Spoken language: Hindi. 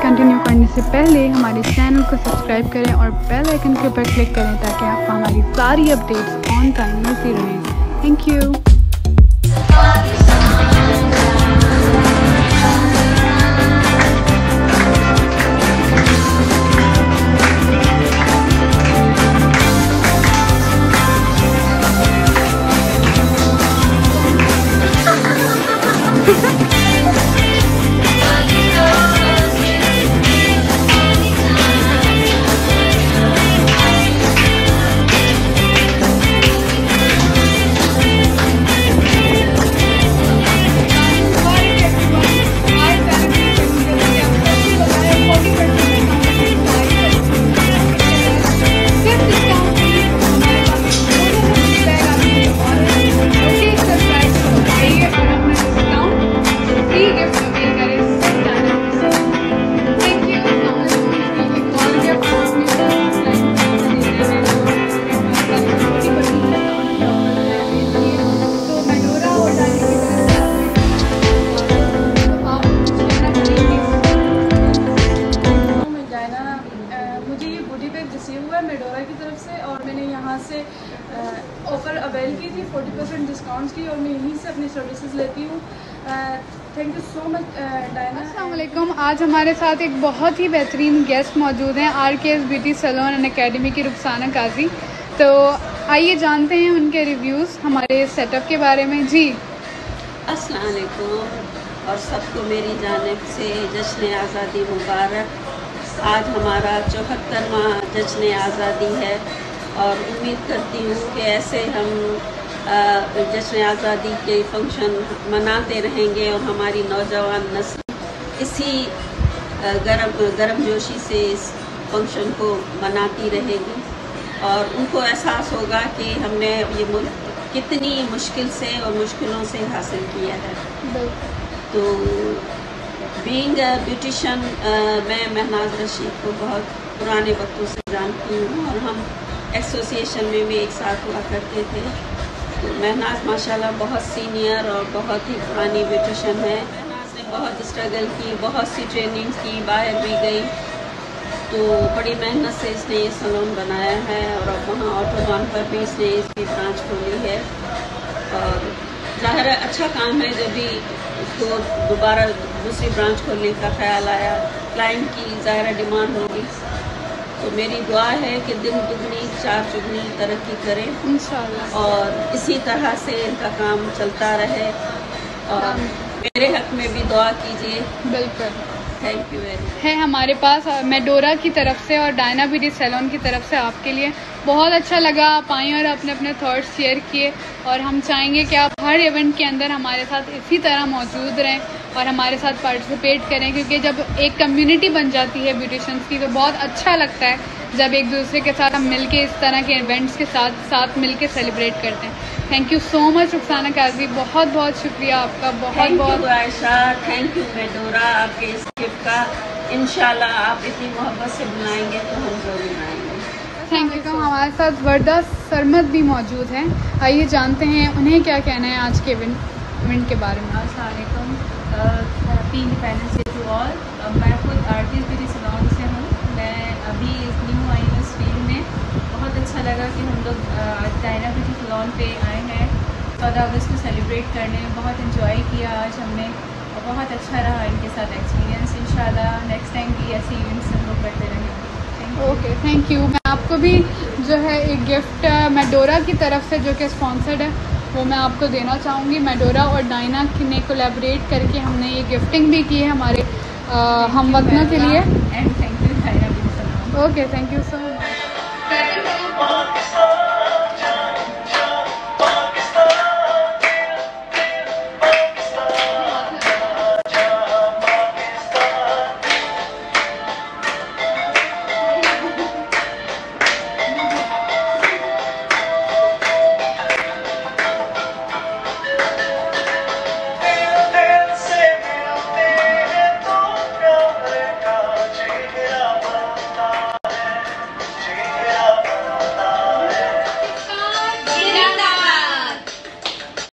कंटिन्यू करने से पहले हमारे चैनल को सब्सक्राइब करें और बेल आइकन के ऊपर क्लिक करें ताकि आपको हमारी सारी अपडेट्स ऑन टाइम मिलती रहें। Thank you. मेडोरा की तरफ से और मैंने यहाँ से ऑफ़र अवेल की थी 40% डिस्काउंट की और मैं यहीं से अपनी सर्विसेज लेती हूँ। Thank you so much Diana. अस्सलाम वालेकुम। आज हमारे साथ एक बहुत ही बेहतरीन गेस्ट मौजूद हैं RKS beauty salon and academy की रुखसाना काजी। तो आइए जानते हैं उनके रिव्यूज़ हमारे सेटअप के बारे में। जी अस्सलाम वालेकुम और सबको मेरी जानिब से जश्न आज़ादी मुबारक। आज हमारा 74वां जश्न आज़ादी है और उम्मीद करती हूँ कि ऐसे हम जश्न आज़ादी के फंक्शन मनाते रहेंगे और हमारी नौजवान नस्ल इसी गर्मजोशी से इस फंक्शन को मनाती रहेगी और उनको एहसास होगा कि हमने ये मुल्क कितनी मुश्किल से और मुश्किलों से हासिल किया है। तो बीइंग अ ब्यूटिशन मैं महनाज रशीद को बहुत पुराने वक्तों से जानती हूँ और हम एसोसिएशन में भी एक साथ हुआ करते थे। तो महनाज माशाल्लाह बहुत सीनियर और बहुत ही पुरानी ब्यूटिशन है। महनाज ने बहुत स्ट्रगल की, बहुत सी ट्रेनिंग की, बाहर भी गई। तो बड़ी मेहनत से इसने ये सैलून बनाया है और अब वहाँ ऑटोबान पर भी इसने इसकी ब्रांच खोली है और ज़ाहिर है अच्छा काम है। जब भी उसको दोबारा दूसरी ब्रांच खोलने का ख्याल आया, क्लाइंट की ज़ाहिर डिमांड होगी। तो मेरी दुआ है कि दिन दुगनी चार चुगनी तरक्की करें इंशाअल्लाह और इसी तरह से इनका काम चलता रहे और मेरे हक में भी दुआ कीजिए। बिल्कुल, थैंक यू वेरी मच। है हमारे पास मेडोरा की तरफ से और डायना ब्यूटी सैलून की तरफ से आपके लिए बहुत अच्छा लगा। आप आए और अपने अपने थॉट्स शेयर किए और हम चाहेंगे कि आप हर इवेंट के अंदर हमारे साथ इसी तरह मौजूद रहें और हमारे साथ पार्टिसिपेट करें, क्योंकि जब एक कम्युनिटी बन जाती है ब्यूटिशंस की तो बहुत अच्छा लगता है जब एक दूसरे के साथ हम मिलके इस तरह के इवेंट्स के साथ मिलके सेलिब्रेट करते हैं। Thank you so much Rukhsana Kazi, बहुत बहुत शुक्रिया आपका। बहुत बहुत आयशा, थैंक यू मेडोरा आपके इस गिफ्ट का। इंशाल्लाह आप इतनी मोहब्बत से बुलाएंगे तो हम जरूर आएंगे। Thank you. हमारे साथ वर्दा सरमद भी मौजूद हैं। आइए जानते हैं उन्हें क्या कहना है आज के इवेंट के बारे में। अस्सलाम वालेकुम, happy independence day to all. मैं खुद RKS ब्यूटी सैलून से हूँ। मैं अभी न्यू आई हूँ इस फील्ड में। बहुत अच्छा लगा कि हम लोग डायना ब्यूटी सैलून पे आए हैं 14 अगस्त को सेलिब्रेट करने। बहुत इन्जॉय किया आज हमने और बहुत अच्छा रहा इनके साथ एक्सपीरियंस। इंशाल्लाह नेक्स्ट टाइम भी ऐसे इवेंट्स हम लोग करते रहेंगे। Okay, thank you. मैं आपको भी जो है एक गिफ्ट मेडोरा की तरफ से जो कि स्पॉन्सर्ड है वो मैं आपको देना चाहूँगी। मेडोरा और डायना ने कोलैबोरेट करके हमने ये गिफ्टिंग भी की है हमारे हम वतनों के लिए। And thank you Diana beauty salon. Okay, thank you so much.